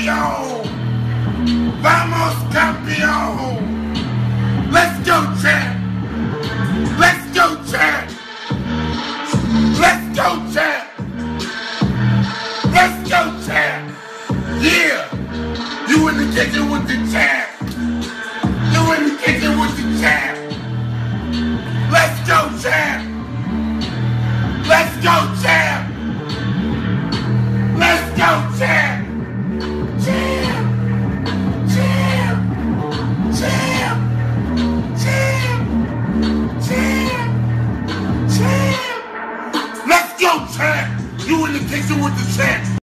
campeón. Vamos, campeón. Let's go, champ. Let's go, champ. Let's go, champ. Let's go, champ. Yeah. You in the kitchen with the champ. You in the kitchen with the champ. Let's go, champ. Let's go, champ. Let's go, champ.